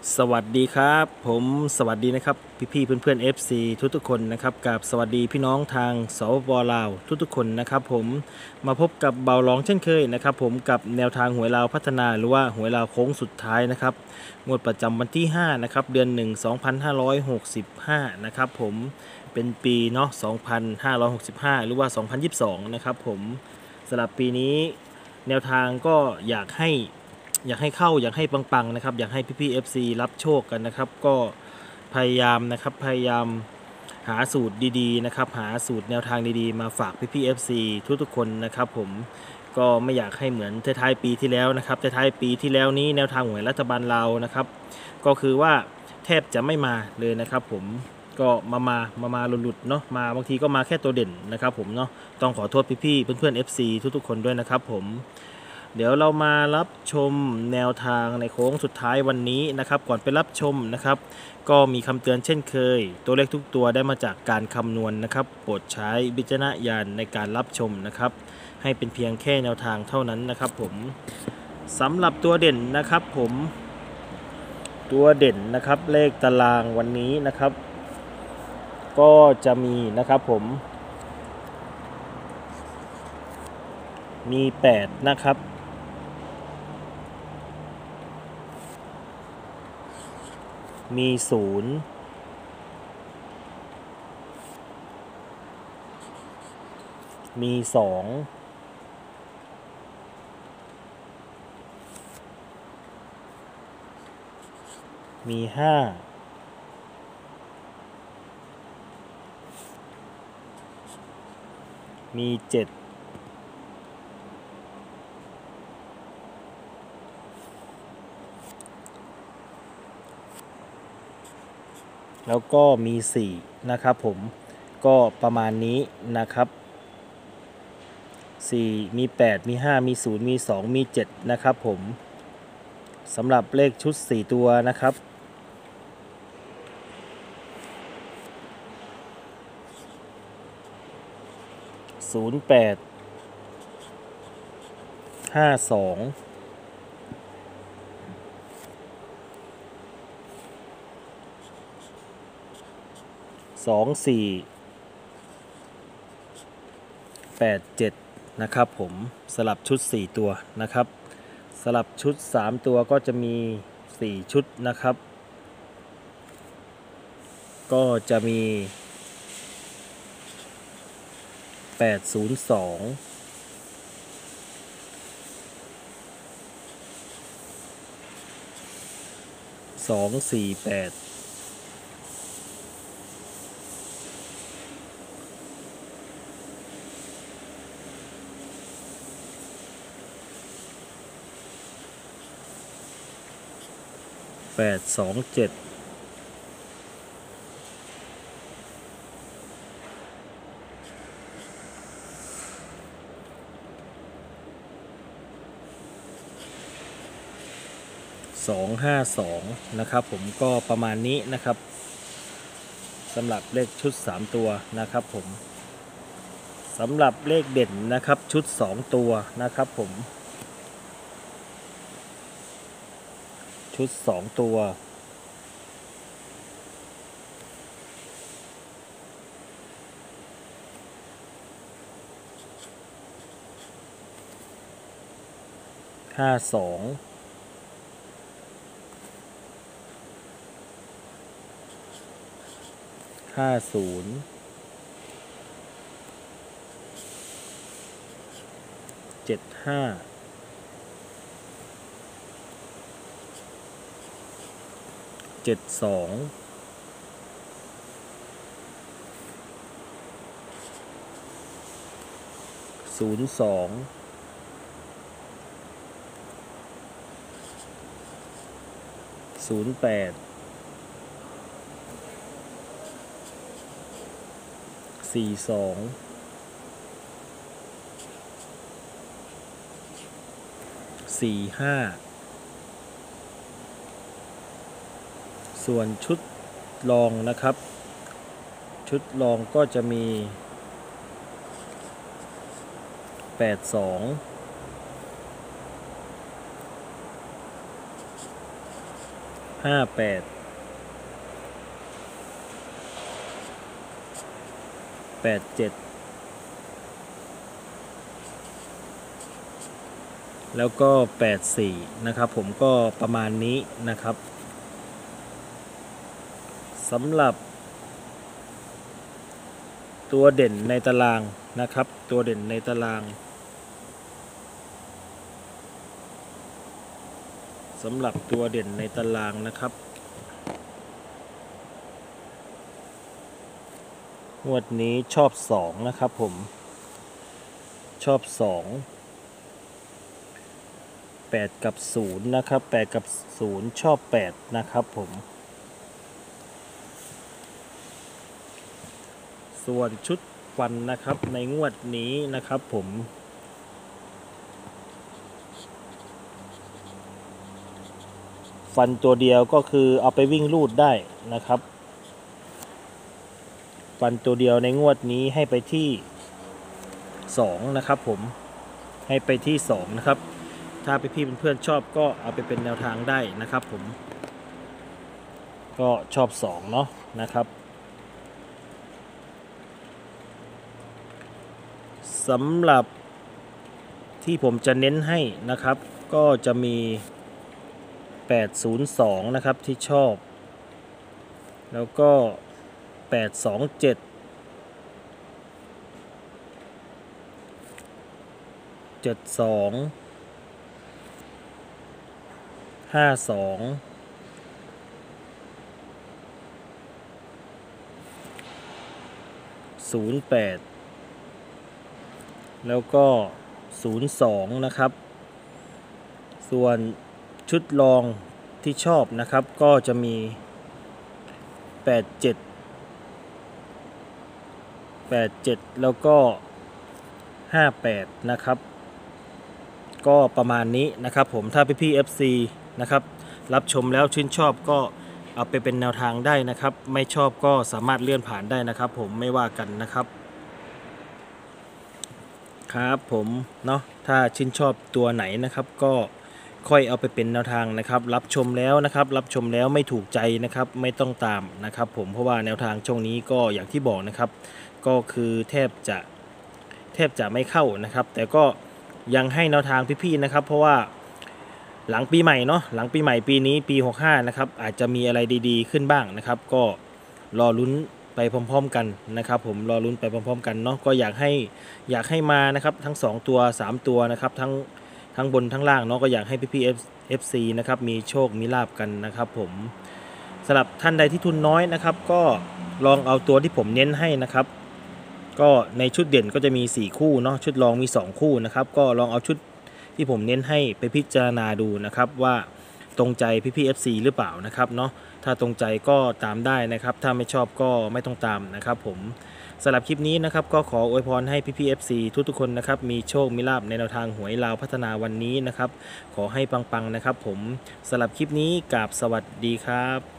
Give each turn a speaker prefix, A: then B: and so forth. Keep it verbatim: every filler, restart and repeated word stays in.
A: สวัสดีครับผมสวัสดีนะครับพี่ๆเพื่อนๆ เอฟ ซี ทุกๆคนนะครับกับสวัสดีพี่น้องทางสปปลาวทุกๆคนนะครับผมมาพบกับเบาหลองเช่นเคยนะครับผมกับแนวทางหวยลาวพัฒนาหรือว่าหวยลาวโค้งสุดท้ายนะครับงวดประจำวันที่ห้านะครับเดือนหนึ่ง สองพันห้าร้อยหกสิบห้านะครับผมเป็นปีเนาะสองพันห้าร้อยหกสิบห้าหรือว่าสองพันยี่สิบสองนะครับผมสำหรับปีนี้แนวทางก็อยากให้ อยากให้เข้าอยากให้ปังๆนะครับอยากให้พี่ๆ เอฟ ซี รับโชคกันนะครับก็พยายามนะครับพยายามหาสูตรดีๆนะครับหาสูตรแนวทางดีๆมาฝากพี่ๆ เอฟ ซี ทุกๆคนนะครับผมก็ไม่อยากให้เหมือนท้ายๆปีที่แล้วนะครับท้ายๆปีที่แล้วนี้แนวทางหวยรัฐบาลเรานะครับก็คือว่าแทบจะไม่มาเลยนะครับผมก็มามามามาหลุดๆเนาะมาบางทีก็มาแค่ตัวเด่นนะครับผมเนาะต้องขอโทษพี่ๆเพื่อนๆ เอฟ ซี ทุกๆคนด้วยนะครับผมเดี๋ยวเรามารับชมแนวทางในโค้งสุดท้ายวันนี้นะครับก่อนไปรับชมนะครับก็มีคำเตือนเช่นเคยตัวเลขทุกตัวได้มาจากการคำนวณนะครับโปรดใช้วิจารณญาณในการรับชมนะครับให้เป็นเพียงแค่แนวทางเท่านั้นนะครับผมสำหรับตัวเด่นนะครับผมตัวเด่นนะครับเลขตารางวันนี้นะครับก็จะมีนะครับผมมีแปดนะครับมีศูนย์มีสองมีห้ามีเจ็ดแล้วก็มีสี่นะครับผมก็ประมาณนี้นะครับสี่มีแปดมีห้ามีศูนย์มีสองมีเจ็ดนะครับผมสำหรับเลขชุดสี่ตัวนะครับศูนย์แปดห้าสองสองสี่แปดเจ็ดนะครับผมสลับชุดสี่ตัวนะครับสลับชุดสามตัวก็จะมีสี่ชุดนะครับก็จะมีแปดศูนย์สองสองสี่แปดแปดสองเจ็ดสองห้าสองนะครับผมก็ประมาณนี้นะครับสำหรับเลขชุดสามตัวนะครับผมสำหรับเลขเด่นนะครับชุดสองตัวนะครับผมชุดสองตัวห้าสองห้าศูนย์เจ็ดห้าเจ็ดสองศูนย์สองศูนย์แปดสี่สองสี่ห้าส่วนชุดรองนะครับชุดรองก็จะมีแปดสอง หห้าแปดแปดเจ็ดแล้วก็แปดสี่นะครับผมก็ประมาณนี้นะครับสำหรับตัวเด่นในตารางนะครับตัวเด่นในตารางสำหรับตัวเด่นในตารางนะครับงวดนี้ชอบสองนะครับผมชอบสองแปดกับศูนย์นะครับแปดกับศูนย์ชอบแปดนะครับผมส่วนชุดฟันนะครับในงวดนี้นะครับผมฟันตัวเดียวก็คือเอาไปวิ่งลูดได้นะครับฟันตัวเดียวในงวดนี้ให้ไปที่สองนะครับผมให้ไปที่สองนะครับถ้าพี่ๆเพื่อนๆชอบก็เอาไปเป็นแนวทางได้นะครับผมก็ชอบสองเนาะนะครับสำหรับที่ผมจะเน้นให้นะครับก็จะมีแปดศูนย์สองนะครับที่ชอบแล้วก็แปดสองเจ็ด เจ็ดสอง ห้าสองศูนย์แปดแล้วก็ศูนย์สองนะครับส่วนชุดรองที่ชอบนะครับก็จะมีแปดเจ็ด แปดเจ็ดแล้วก็ห้าแปดนะครับก็ประมาณนี้นะครับผมถ้าพี่ๆ เอฟ ซี นะครับรับชมแล้วชื่นชอบก็เอาไปเป็นแนวทางได้นะครับไม่ชอบก็สามารถเลื่อนผ่านได้นะครับผมไม่ว่ากันนะครับครับผมเนาะถ้าชื่นชอบตัวไหนนะครับก็ค่อยเอาไปเป็นแนวทางนะครับรับชมแล้วนะครับรับชมแล้วไม่ถูกใจนะครับไม่ต้องตามนะครับผมเพราะว่าแนวทางช่วงนี้ก็อย่างที่บอกนะครับก็คือแทบจะแทบจะไม่เข้านะครับแต่ก็ยังให้แนวทางพี่ๆนะครับเพราะว่าหลังปีใหม่เนาะหลังปีใหม่ปีนี้ปีหกสิบห้านะครับอาจจะมีอะไรดีๆขึ้นบ้างนะครับก็รอลุ้นไปพร้อมๆกันนะครับผมรอลุ้นไปพร้อมๆกันเนาะก็อยากให้อยากให้มานะครับทั้งสองตัวสามตัวนะครับทั้งทั้งบนทั้งล่างเนาะก็อยากให้พี่ๆ เอฟ ซี นะครับมีโชคมีลาภกันนะครับผมสำหรับท่านใดที่ทุนน้อยนะครับก็ลองเอาตัวที่ผมเน้นให้นะครับก็ในชุดเด่นก็จะมีสี่คู่เนาะชุดรองมีสองคู่นะครับก็ลองเอาชุดที่ผมเน้นให้ไปพิจารณาดูนะครับว่าตรงใจพี่ๆ เอฟ ซี หรือเปล่านะครับเนาะถ้าตรงใจก็ตามได้นะครับถ้าไม่ชอบก็ไม่ต้องตามนะครับผมสำหรับคลิปนี้นะครับก็ขออวยพรให้พี่ๆ เอฟ ซี ทุกๆคนนะครับมีโชคมีลาภในแนวทางหวยลาวพัฒนาวันนี้นะครับขอให้ปังๆนะครับผมสำหรับคลิปนี้กราบสวัสดีครับ